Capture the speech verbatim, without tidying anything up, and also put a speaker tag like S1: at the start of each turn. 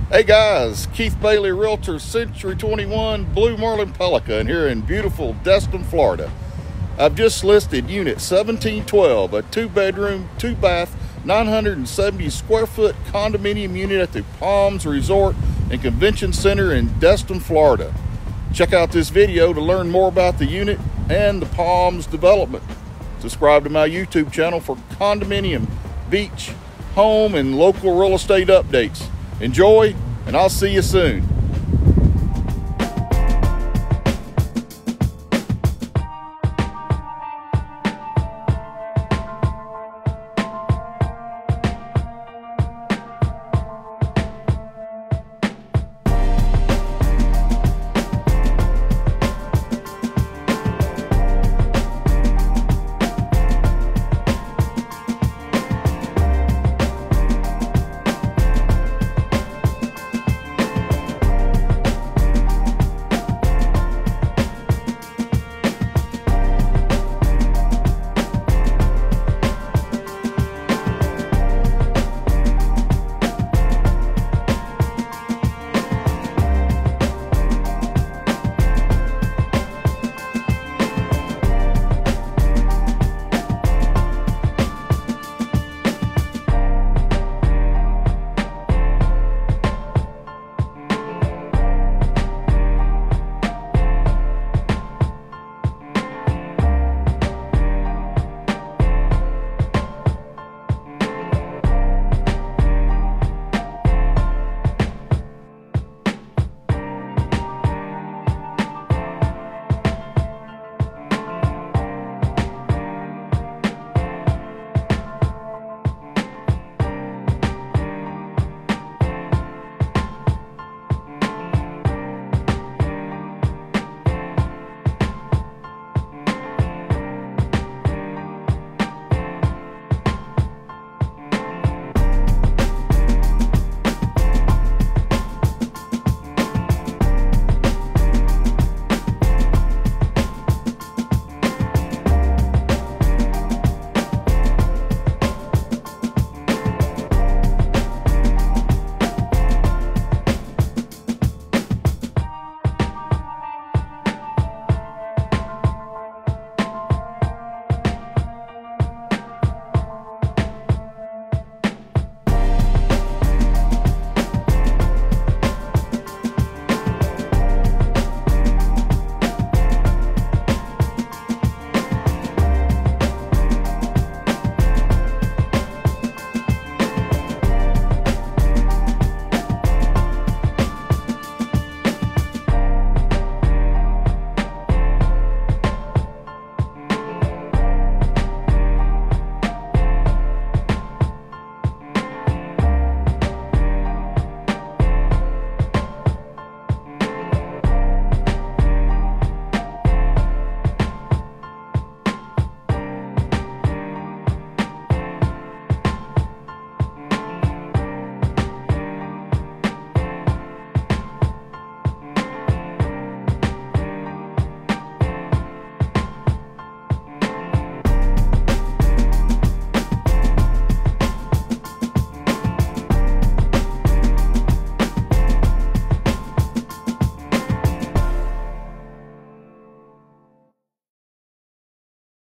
S1: Hey guys, Keith Bailey, Realtor, Century twenty-one, Blue Marlin Pelican here in beautiful Destin, Florida. I've just listed unit seventeen twelve, a two bedroom, two bath, nine hundred seventy square foot condominium unit at the Palms Resort and Convention Center in Destin, Florida. Check out this video to learn more about the unit and the Palms development. Subscribe to my YouTube channel for condominium, beach, home, and local real estate updates. Enjoy, and I'll see you soon.